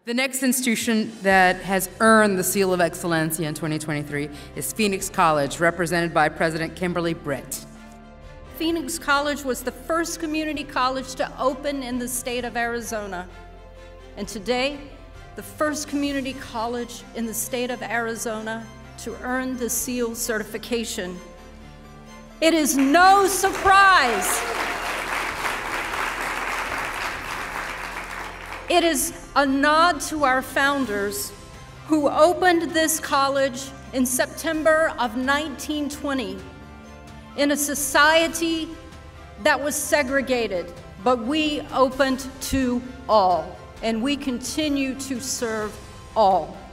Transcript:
The next institution that has earned the Seal of Excelencia in 2023 is Phoenix College, represented by President Kimberly Britt. Phoenix College was the first community college to open in the state of Arizona. And today, the first community college in the state of Arizona to earn the SEAL certification. It is no surprise. It is a nod to our founders who opened this college in September of 1920 in a society that was segregated, but we opened to all, and we continue to serve all.